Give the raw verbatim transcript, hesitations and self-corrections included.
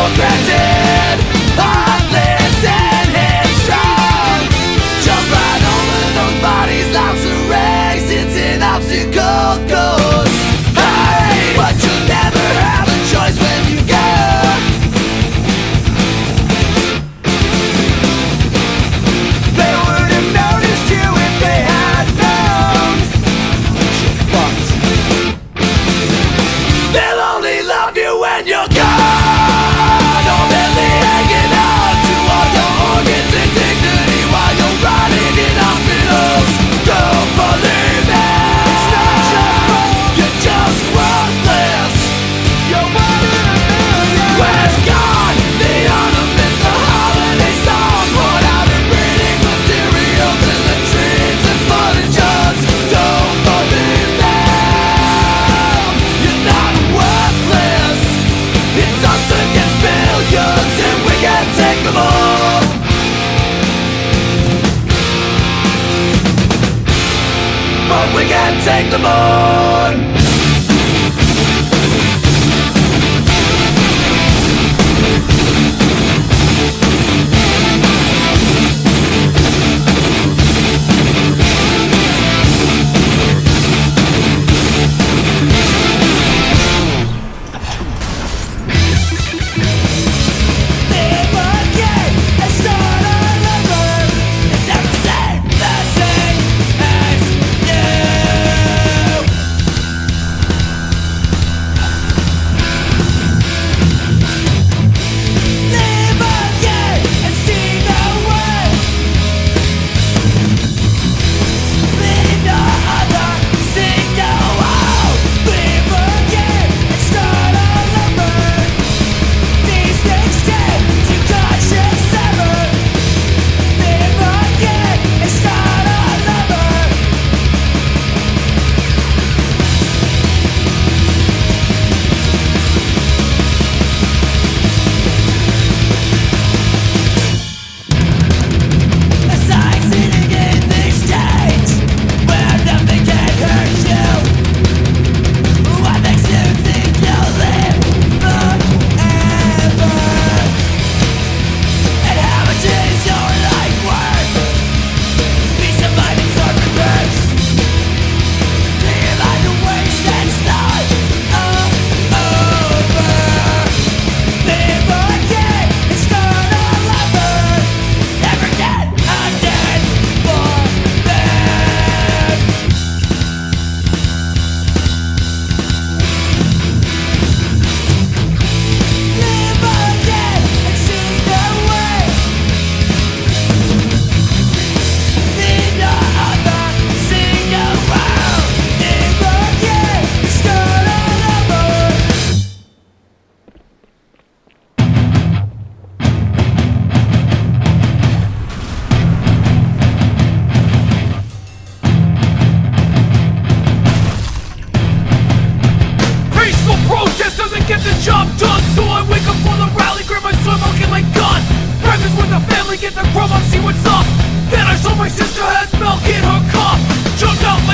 for granted. Heartless and headstrong, jump right over those bodies. Life's a race, it's an obstacle course. Hey, but you'll never have a choice when you go. They would have noticed you if they had known. You're fucked. They'll only love you when you're gone, or barely hanging on to all your organs and dignity while you're rotting in hospitals. Don't believe it, it's not your fault, you're just worthless. You're one in a million. Where's God, the ornament, the holiday song, poured out in breeding materials and latrines and flooded jugs? Don't believe them, you're not worthless. It's us against billions and we can't take them all. But we can't take them on. Get the grub up, see what's up. Then I saw my sister has milk in her cup. Jumped out